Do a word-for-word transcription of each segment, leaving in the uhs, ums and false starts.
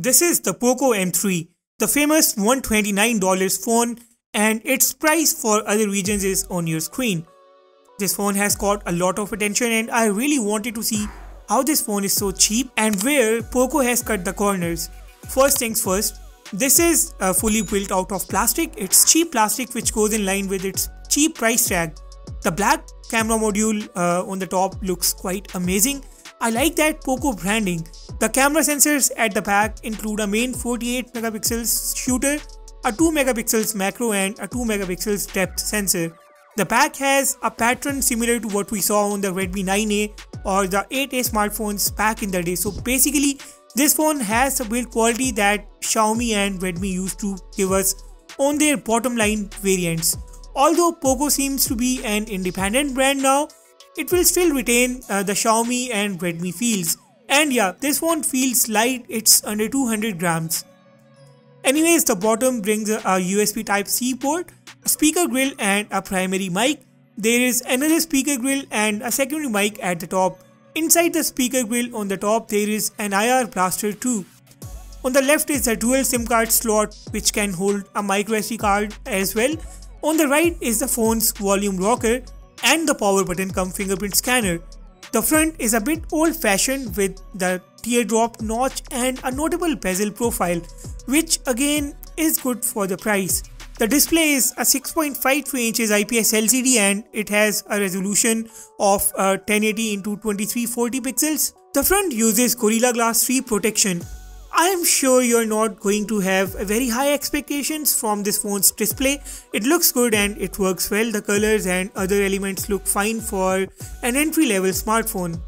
this is the Poco M three, the famous one hundred twenty-nine dollar phone, and its price for other regions is on your screen. This phone has got a lot of attention and I really wanted to see how this phone is so cheap and where Poco has cut the corners. First things first, this is uh, fully built out of plastic. It's cheap plastic which goes in line with its cheap price tag. The black camera module uh, on the top looks quite amazing. I like that Poco branding. The camera sensors at the back include a main forty-eight megapixels shooter, a two megapixels macro and a two megapixels depth sensor. The back has a pattern similar to what we saw on the Redmi nine A or the eight A smartphones back in the day. So basically, this phone has the build quality that Xiaomi and Redmi used to give us on their bottom line variants. Although Poco seems to be an independent brand now, it will still retain uh, the Xiaomi and Redmi feels. And yeah, this phone feels light, it's under two hundred grams. Anyways, the bottom brings a U S B Type C port, a speaker grill and a primary mic. There is another speaker grill and a secondary mic at the top. Inside the speaker grill on the top there is an I R blaster too. On the left is a dual SIM card slot which can hold a micro S D card as well. On the right is the phone's volume rocker and the power button cum fingerprint scanner. The front is a bit old fashioned with the teardrop notch and a notable bezel profile, which again is good for the price. The display is a six point five three inches I P S L C D and it has a resolution of uh, ten eighty into twenty-three forty pixels. The front uses Gorilla Glass three protection. I am sure you are not going to have very high expectations from this phone's display. It looks good and it works well. The colors and other elements look fine for an entry-level smartphone.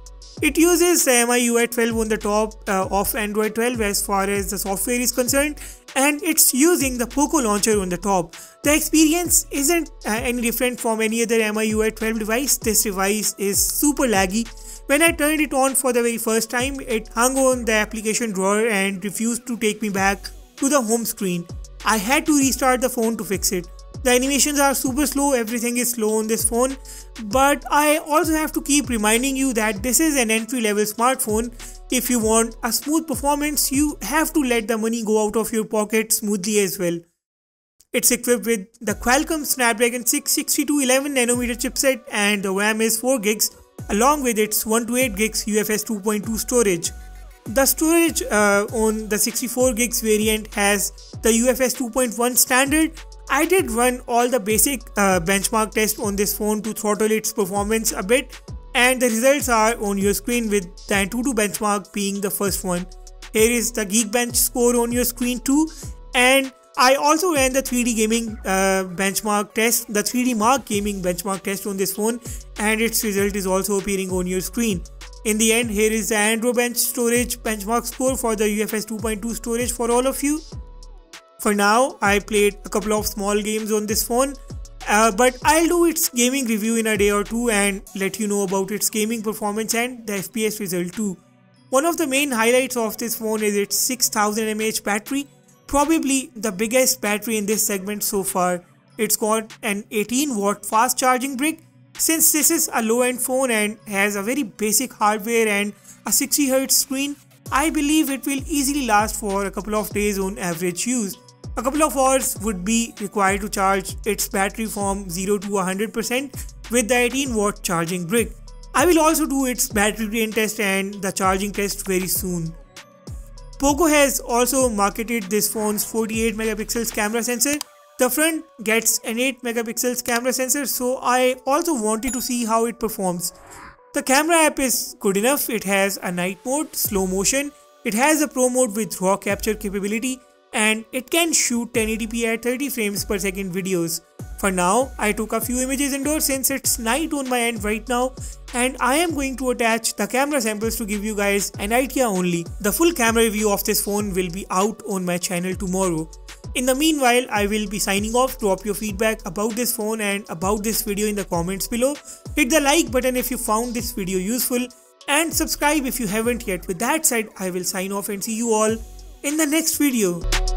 It uses M I U I twelve on the top uh, of Android twelve as far as the software is concerned, and it's using the Poco launcher on the top. The experience isn't uh, any different from any other M I U I twelve device. This device is super laggy. When I turned it on for the very first time, it hung on the application drawer and refused to take me back to the home screen. I had to restart the phone to fix it. The animations are super slow, everything is slow on this phone, but I also have to keep reminding you that this is an entry-level smartphone. If you want a smooth performance, you have to let the money go out of your pocket smoothly as well. It's equipped with the Qualcomm Snapdragon six sixty-two eleven nanometer chipset and the RAM is four gigs along with its one twenty-eight gigs U F S two point two storage. The storage uh, on the sixty-four gigs variant has the U F S two point one standard. I did run all the basic uh, benchmark tests on this phone to throttle its performance a bit, and the results are on your screen with the Antutu benchmark being the first one. Here is the Geekbench score on your screen too, and I also ran the three D gaming uh, benchmark test, the three D Mark gaming benchmark test on this phone, and its result is also appearing on your screen. In the end, here is the AndroBench storage benchmark score for the U F S two point two storage for all of you. For now, I played a couple of small games on this phone, uh, but I'll do its gaming review in a day or two and let you know about its gaming performance and the F P S result too. One of the main highlights of this phone is its six thousand milliamp hour battery, probably the biggest battery in this segment so far. It's got an eighteen watt fast charging brick. Since this is a low-end phone and has a very basic hardware and a sixty hertz screen, I believe it will easily last for a couple of days on average use. A couple of hours would be required to charge its battery from zero to one hundred percent with the eighteen watt charging brick. I will also do its battery drain test and the charging test very soon. Poco has also marketed this phone's forty-eight megapixels camera sensor. The front gets an eight megapixels camera sensor, so I also wanted to see how it performs. The camera app is good enough. It has a night mode, slow motion, it has a pro mode with raw capture capability, and it can shoot ten eighty p at thirty frames per second videos. For now, I took a few images indoors since it's night on my end right now, and I am going to attach the camera samples to give you guys an idea only. The full camera review of this phone will be out on my channel tomorrow. In the meanwhile, I will be signing off. Drop your feedback about this phone and about this video in the comments below. Hit the like button if you found this video useful and subscribe if you haven't yet. With that said, I will sign off and see you all in the next video.